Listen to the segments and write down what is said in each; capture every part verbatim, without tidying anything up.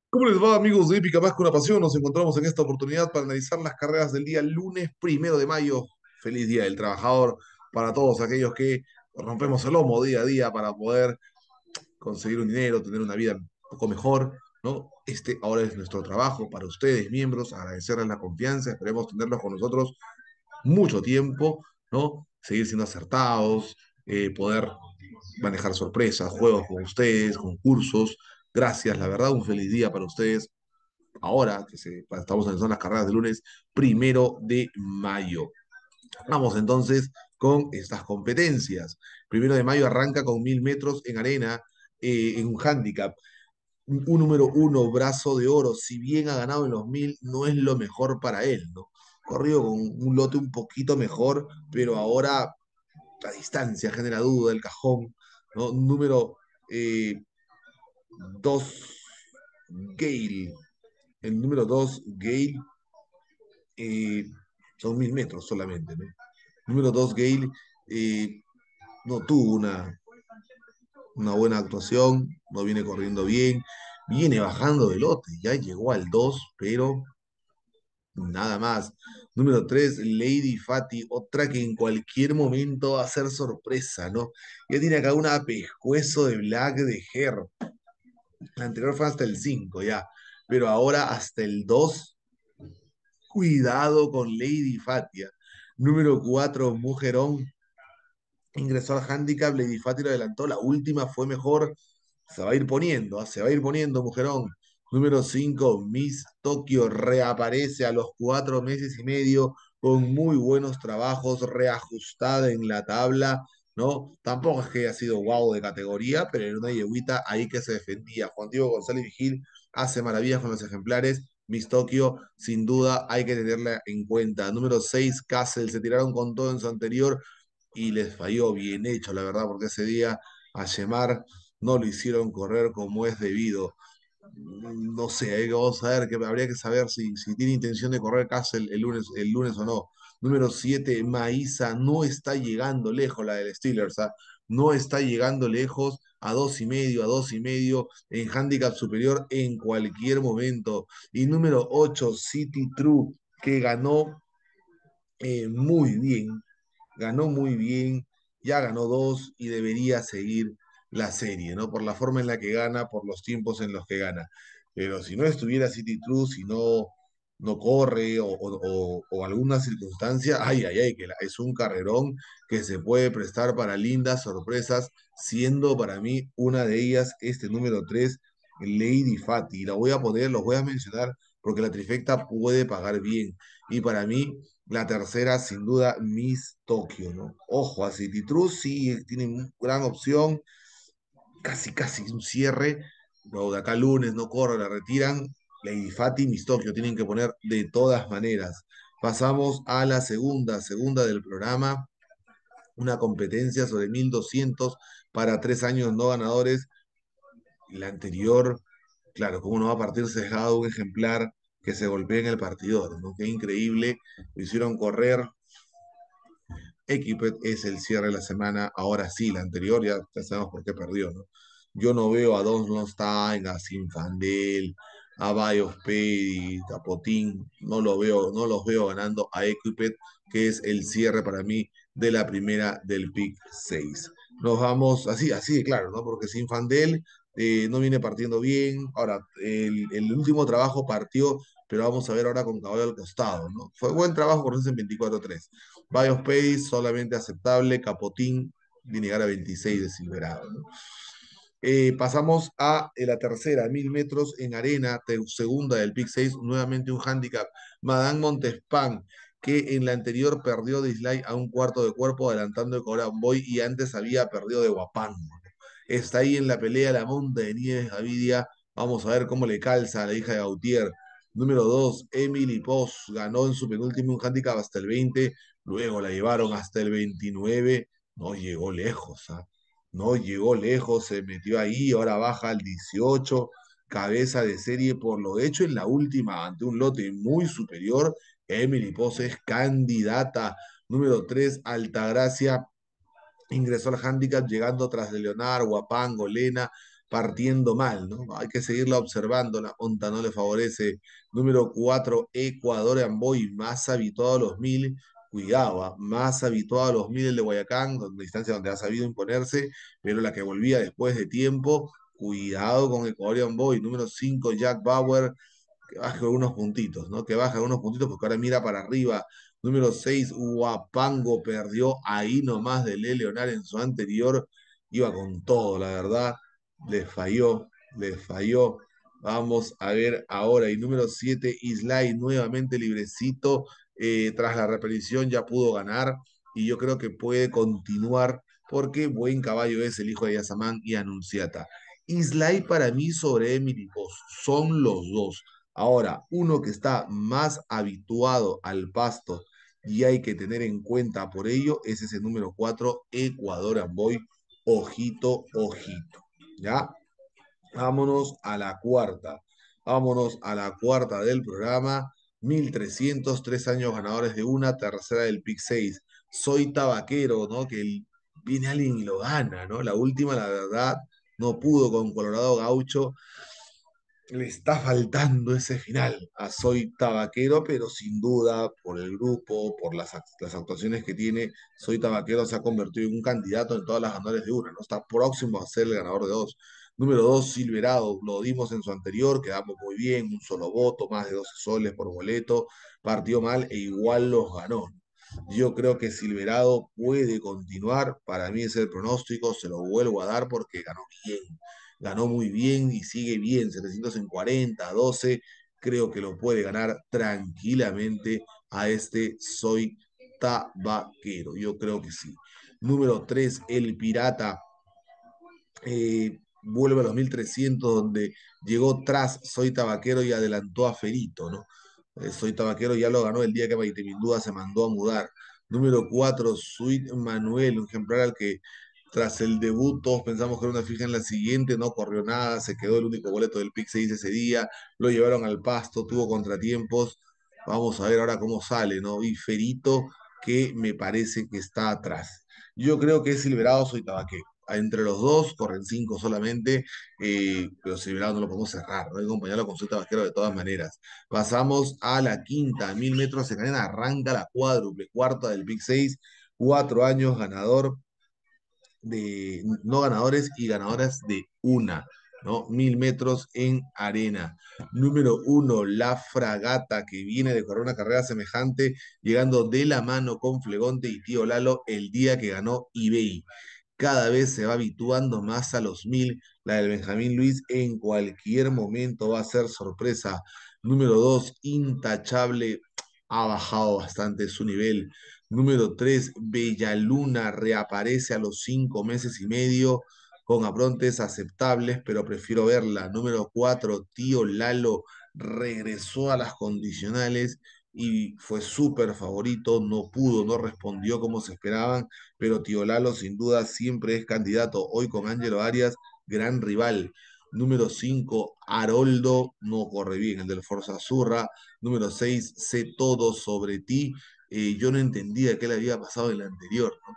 ¿Cómo les va, amigos de Épica Más que una Pasión? Nos encontramos en esta oportunidad para analizar las carreras del día lunes primero de mayo. Feliz Día del Trabajador para todos aquellos que rompemos el lomo día a día para poder conseguir un dinero, tener una vida un poco mejor, ¿no? Este ahora es nuestro trabajo para ustedes, miembros, agradecerles la confianza, esperemos tenerlos con nosotros mucho tiempo, ¿no? Seguir siendo acertados, eh, poder manejar sorpresas, juegos con ustedes, concursos. Gracias, la verdad, un feliz día para ustedes ahora que se, estamos en las carreras de lunes primero de mayo. Vamos entonces con estas competencias. Primero de mayo arranca con mil metros en arena, eh, en un handicap. Un número uno, brazo de oro, si bien ha ganado en los mil, no es lo mejor para él, ¿no? Corrido con un lote un poquito mejor, pero ahora la distancia genera duda, el cajón, ¿no? Número eh, dos, Gale. El número dos, Gale, eh, son mil metros solamente, ¿no? Número dos, Gale eh, no tuvo una, una buena actuación, no viene corriendo bien, viene bajando de lote, ya llegó al dos, pero nada más. Número tres, Lady Fati, otra que en cualquier momento va a ser sorpresa, ¿no? Ya tiene acá una pescuezo de Black de Her. La anterior fue hasta el cinco ya, pero ahora hasta el dos. Cuidado con Lady Fatia. Número cuatro, Mujerón. Ingresó al handicap, Lady Fatia lo adelantó. La última fue mejor. Se va a ir poniendo, ¿ah? Se va a ir poniendo, Mujerón. Número cinco, Miss Tokio reaparece a los cuatro meses y medio con muy buenos trabajos, reajustada en la tabla, ¿no? Tampoco es que haya sido guau de categoría, pero era una yeguita ahí que se defendía. Juan Diego González Vigil hace maravillas con los ejemplares. Miss Tokio, sin duda, hay que tenerla en cuenta. Número seis, Castle, se tiraron con todo en su anterior y les falló bien hecho, la verdad, porque ese día a Yemar no lo hicieron correr como es debido. No sé, hay que vamos a ver, que habría que saber si, si tiene intención de correr Castle el lunes, el lunes o no. Número siete, Maísa no está llegando lejos, la del Steelers, ¿ah? No está llegando lejos a dos y medio, a dos y medio en handicap superior en cualquier momento. Y número ocho, City True, que ganó eh, muy bien, ganó muy bien, ya ganó dos y debería seguir la serie, ¿no? Por la forma en la que gana, por los tiempos en los que gana. Pero si no estuviera City True, si no, no corre o, o- o- o alguna circunstancia, ay, ay, ay, que la- es un carrerón que se puede prestar para lindas sorpresas, siendo para mí una de ellas este número tres, Lady Fati. La voy a poner, los voy a mencionar porque la trifecta puede pagar bien. Y para mí, la tercera, sin duda, Miss Tokio, ¿no? Ojo, a City True sí tiene una gran opción, casi, casi un cierre. Pero de acá lunes no corre, la retiran. Lady Fati, Miss Tokio, tienen que poner de todas maneras. Pasamos a la segunda, segunda del programa, una competencia sobre mil doscientos para tres años no ganadores. La anterior, claro, cómo no va a partir sesgado un ejemplar que se golpea en el partidor, ¿no? Qué increíble, lo hicieron correr. Equipet es el cierre de la semana. Ahora sí, la anterior ya, ya sabemos por qué perdió, ¿no? Yo no veo a Don Lonstein, a Sinfandel, a Bayos Pedi, a Potín, no lo veo, no los veo ganando a Equipet, que es el cierre para mí de la primera del pick seis. Nos vamos así, así de claro, ¿no? Porque Sinfandel eh, no viene partiendo bien. Ahora, el, el último trabajo partió, pero vamos a ver ahora con caballo al costado, ¿no? Fue buen trabajo por en veinticuatro tres. Biospace, solamente aceptable. Capotín, viene a llegar a veintiséis de Silverado, ¿no? Eh, pasamos a eh, la tercera, mil metros en arena, te- segunda del pick seis, nuevamente un handicap. Madame Montespan, que en la anterior perdió de Islay a un cuarto de cuerpo, adelantando de Boy y antes había perdido de Guapango. Está ahí en la pelea la Monta de Nieves Gavidia. Vamos a ver cómo le calza a la hija de Gautier. Número dos, Emily Poz ganó en su penúltimo un handicap hasta el veinte, luego la llevaron hasta el veintinueve, no llegó lejos, ¿ah? No llegó lejos, se metió ahí, ahora baja al dieciocho, cabeza de serie por lo hecho en la última, ante un lote muy superior. Emily Poz es candidata. Número tres, Altagracia ingresó al handicap llegando tras de Leonardo, Guapango, Lena. partiendo mal, ¿no? Hay que seguirla observando, la monta no le favorece. Número cuatro, Ecuador Amboy, más habituado a los mil, cuidado, ¿ah? Más habituado a los mil el de Guayacán, donde distancia donde ha sabido imponerse, pero la que volvía después de tiempo, cuidado con Ecuador Amboy. Número cinco, Jack Bauer, que baje unos puntitos, ¿no? Que baje unos puntitos porque ahora mira para arriba. Número seis, Huapango perdió ahí nomás de Le Leonard en su anterior. Iba con todo, la verdad. Le falló, le falló. Vamos a ver ahora. Y número siete, Islay nuevamente librecito. Eh, tras la repetición ya pudo ganar. Y yo creo que puede continuar porque buen caballo es el hijo de Yazamán y Anunciata. Islay para mí sobre Emily Post. Son los dos. Ahora, uno que está más habituado al pasto y hay que tener en cuenta por ello es ese número cuatro, Ecuador Amboy. Ojito, ojito. ¿Ya? Vámonos a la cuarta. Vámonos a la cuarta del programa. mil trescientos tres años ganadores de una, tercera del pick seis. Soy tabaquero, ¿no? Que el- viene alguien y lo gana, ¿no? La última, la verdad, no pudo con Colorado Gaucho, le está faltando ese final a Soy Tabaquero, pero sin duda por el grupo, por las, act- las actuaciones que tiene, Soy Tabaquero se ha convertido en un candidato en todas las ganadores de una, ¿no? Está próximo a ser el ganador de dos. Número dos, Silverado, lo dimos en su anterior, quedamos muy bien, un solo voto, más de doce soles por boleto, partió mal e igual los ganó. Yo creo que Silverado puede continuar, para mí es el pronóstico, se lo vuelvo a dar porque ganó bien, ganó muy bien y sigue bien, setecientos cuarenta, doce, creo que lo puede ganar tranquilamente a este Soy Tabaquero, yo creo que sí. Número tres, El Pirata, eh, vuelve a los mil trescientos donde llegó tras Soy Tabaquero y adelantó a Ferito, ¿no? Eh, Soy Tabaquero ya lo ganó el día que Maite Mindúa se mandó a mudar. Número cuatro, Sweet Manuel, un ejemplar al que tras el debut todos pensamos que era una fija en la siguiente, no corrió nada, se quedó el único boleto del Pick seis ese día, lo llevaron al pasto, tuvo contratiempos. Vamos a ver ahora cómo sale, ¿no? Y Ferito, que me parece que está atrás. Yo creo que es Silverado, Soy Tabaquero. Entre los dos corren cinco solamente, eh, pero Silverado no lo podemos cerrar, no hay que acompañarlo con Soy Tabaquero de todas maneras. Pasamos a la quinta, mil metros en cadena, arranca la cuádruple, cuarta del Pick seis, cuatro años ganador de no ganadores y ganadoras de una, ¿no? Mil metros en arena. Número uno, la Fragata, que viene de correr una carrera semejante, llegando de la mano con Flegonte y Tío Lalo el día que ganó eBay. Cada vez se va habituando más a los mil. La del Benjamín Luis en cualquier momento va a ser sorpresa. Número dos, Intachable, ha bajado bastante su nivel. Número tres, Bellaluna reaparece a los cinco meses y medio con aprontes aceptables, pero prefiero verla. Número cuatro, Tío Lalo regresó a las condicionales y fue súper favorito, no pudo, no respondió como se esperaban, pero Tío Lalo sin duda siempre es candidato. Hoy con Ángelo Arias, gran rival. Número cinco, Haroldo, no corre bien, el del Forza Azurra. Número seis, Sé todo sobre ti. Eh, yo no entendía qué le había pasado en el anterior, ¿no?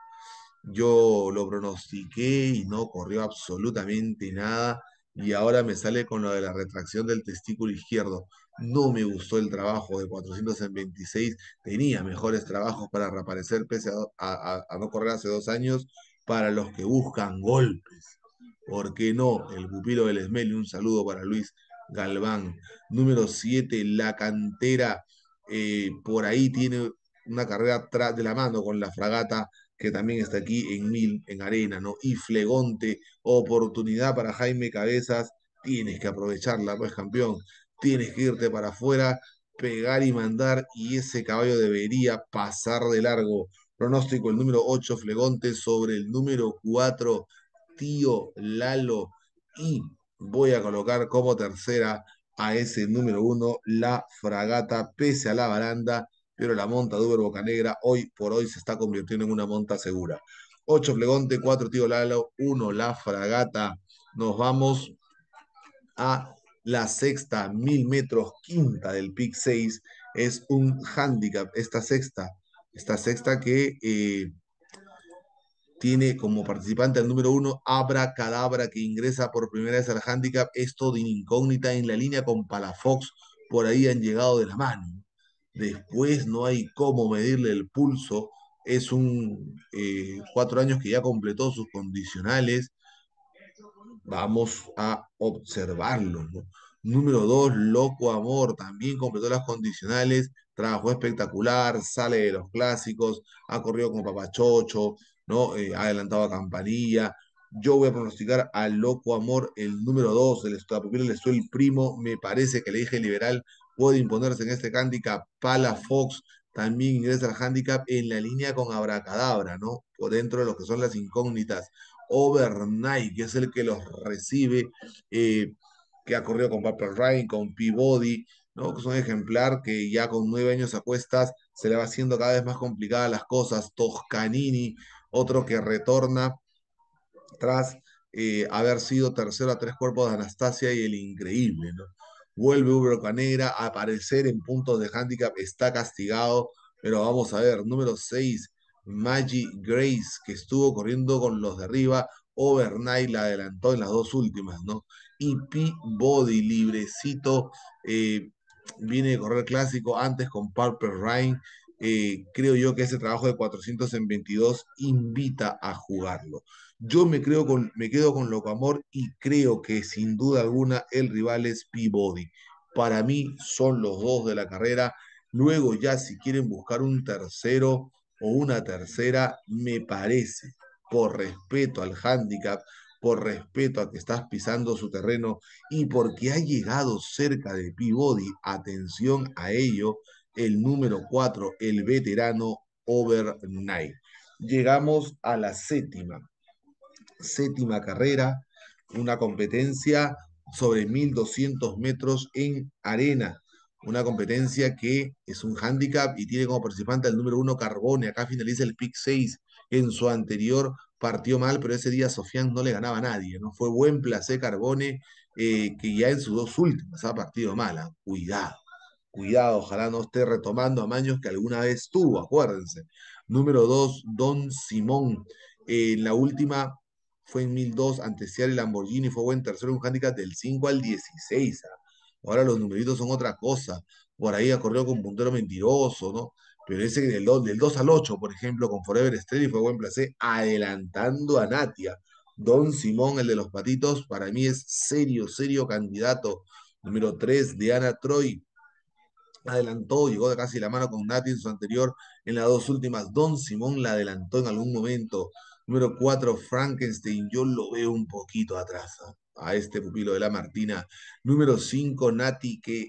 Yo lo pronostiqué y no corrió absolutamente nada. Y ahora me sale con lo de la retracción del testículo izquierdo. No me gustó el trabajo de cuatrocientos veintiséis. Tenía mejores trabajos para reaparecer pese a, a- a- a no correr hace dos años. Para los que buscan golpes. ¿Por qué no? El pupilo del Esmel. Un saludo para Luis Galván. Número siete, La Cantera. Eh, por ahí tiene una carrera tras de la mano con la Fragata, que también está aquí en Mil, en Arena, ¿no? Y Flegonte, oportunidad para Jaime Cabezas, tienes que aprovecharla, pues campeón, tienes que irte para afuera, pegar y mandar, y ese caballo debería pasar de largo. Pronóstico, el número ocho Flegonte sobre el número cuatro Tío Lalo, y voy a colocar como tercera a ese número uno la Fragata, pese a la baranda, pero la monta de Uber Bocanegra hoy por hoy se está convirtiendo en una monta segura. Ocho Flegonte, cuatro Tío Lalo, uno La Fragata. Nos vamos a la sexta, mil metros, quinta del pick seis. Es un handicap esta sexta. Esta sexta que eh, tiene como participante al número uno Abra Cadabra, que ingresa por primera vez al handicap. Esto de incógnita en la línea con Palafox, por ahí han llegado de la mano. Después no hay cómo medirle el pulso. Es un eh, cuatro años que ya completó sus condicionales. Vamos a observarlo, ¿no? Número dos, Loco Amor, también completó las condicionales, trabajó espectacular, sale de los clásicos, ha corrido con Papachocho, ¿no? Eh, ha adelantado a Campanilla. Yo voy a pronosticar al Loco Amor, el número dos, el Estapupil, le estoy el primo, me parece que el eje liberal puede imponerse en este handicap. Pala Fox también ingresa al handicap en la línea con Abracadabra, ¿no? Por dentro de lo que son las incógnitas. Overnight, que es el que los recibe, eh, que ha corrido con Purple Rain, con Peabody, ¿no? Que es un ejemplar que ya con nueve años a cuestas se le va haciendo cada vez más complicadas las cosas. Toscanini, otro que retorna tras eh, haber sido tercero a tres cuerpos de Anastasia y el increíble, ¿no? Vuelve Ubroca Negra a aparecer en puntos de handicap, está castigado, pero vamos a ver, número seis, Maggie Grace, que estuvo corriendo con los de arriba, Overnight la adelantó en las dos últimas, ¿no? Y P-Body, librecito, eh, viene de correr clásico antes con Purple Rain. Eh, creo yo que ese trabajo de cuatrocientos en veintidós invita a jugarlo. Yo me, creo con, me quedo con Locamor y creo que sin duda alguna el rival es Peabody. Para mí son los dos de la carrera. Luego ya si quieren buscar un tercero o una tercera, me parece, por respeto al handicap, por respeto a que estás pisando su terreno y porque ha llegado cerca de Peabody, atención a ello, el número cuatro, el veterano Overnight. Llegamos a la séptima séptima carrera, una competencia sobre mil doscientos metros en arena, una competencia que es un handicap y tiene como participante al número uno Carbone. Acá finaliza el pick seis. En su anterior partió mal, pero ese día Sofián no le ganaba a nadie, ¿no? Fue buen placé Carbone, eh, que ya en sus dos últimas ha partido mala. Cuidado, cuidado, ojalá no esté retomando a Maños que alguna vez tuvo, acuérdense. Número dos, Don Simón. Eh, en la última fue en mil dos ante Seattle Lamborghini, fue buen tercero en un handicap del cinco al dieciséis. ¿Ah? Ahora los numeritos son otra cosa. Por ahí ha corrido con puntero mentiroso, ¿no? Pero ese del dos, del dos al ocho, por ejemplo, con Forever Steady fue buen placé, adelantando a Natia. Don Simón, el de los patitos, para mí es serio, serio candidato. Número tres, Diana Troy, adelantó, llegó de casi la mano con Nati en su anterior, en las dos últimas. Don Simón la adelantó en algún momento. Número cuatro, Frankenstein, yo lo veo un poquito atrás ¿eh? a este pupilo de la Martina. Número cinco, Nati, que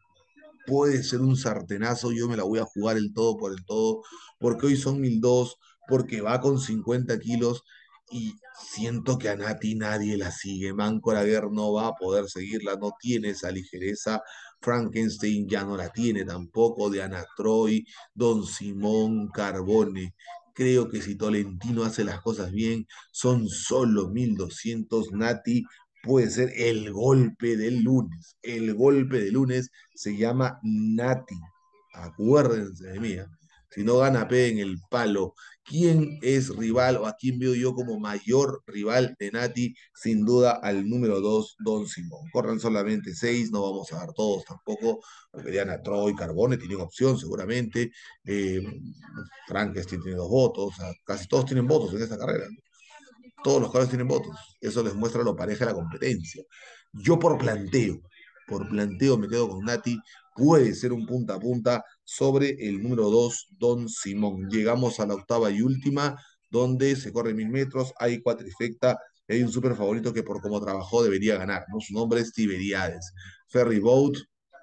puede ser un sartenazo, yo me la voy a jugar el todo por el todo, porque hoy son mil dos, porque va con cincuenta kilos y siento que a Nati nadie la sigue. Manco Laguer no va a poder seguirla, no tiene esa ligereza. Frankenstein ya no la tiene tampoco, Diana Troy, Don Simón, Carbone. Creo que si Tolentino hace las cosas bien, son solo mil doscientos. Nati puede ser el golpe del lunes. El golpe del lunes se llama Nati. Acuérdense de mí. ¿eh? Si no gana, P en el palo. ¿Quién es rival o a quién veo yo como mayor rival de Nati? Sin duda al número dos, Don Simón. Corran solamente seis, no vamos a dar todos tampoco, porque Diana Troy, Carbone tienen opción seguramente. Eh, Frankenstein tiene dos votos, o sea, casi todos tienen votos en esta carrera. ¿no? Todos los caballos tienen votos. Eso les muestra lo pareja de la competencia. Yo por planteo, por planteo me quedo con Nati. Puede ser un punta a punta sobre el número dos, Don Simón. Llegamos a la octava y última, donde se corre mil metros, hay cuatrifecta, hay un súper favorito que por cómo trabajó debería ganar, ¿no? Su nombre es Tiberiades. Ferry Boat,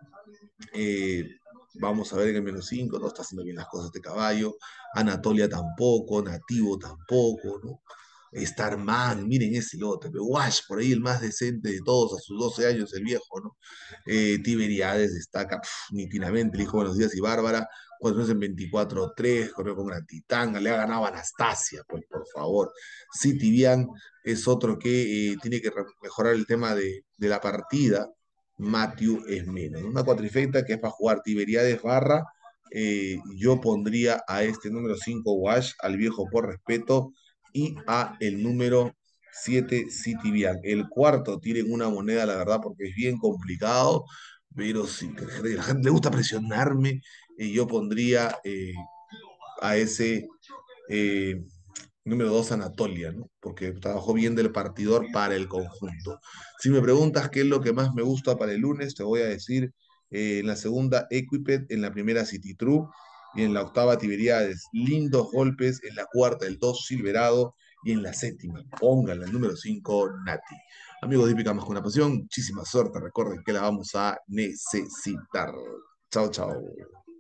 eh, vamos a ver en el menos cinco, no está haciendo bien las cosas de caballo. Anatolia tampoco, Nativo tampoco, ¿no? Starman, miren ese lote, Wash, por ahí el más decente de todos, a sus doce años, el viejo, ¿no? Eh, Tiberiades destaca pf, nítidamente, el hijo Buenos Días y Bárbara, cuatro meses en veinticuatro tres, corrió con Gran Titán, le ha ganado a Anastasia, pues por favor. Sí, Tibian es otro que eh, tiene que mejorar el tema de, de la partida, Matthew es menos. Una cuatrifecta que es para jugar Tiberiades barra, eh, yo pondría a este número cinco Wash, al viejo por respeto, y a el número siete Citibank. El cuarto tienen una moneda, la verdad, porque es bien complicado, pero si a la gente le gusta presionarme, eh, yo pondría eh, a ese eh, número dos Anatolia, ¿no? Porque trabajó bien del partidor para el conjunto. Si me preguntas qué es lo que más me gusta para el lunes, te voy a decir eh, en la segunda Equipet, en la primera City True y en la octava Tiberíades. Lindos golpes, en la cuarta el dos Silverado y en la séptima, póngala, el número cinco Nati. Amigos de Hípica Más con una Pasión, muchísima suerte. Recuerden que la vamos a necesitar. Chao, chao.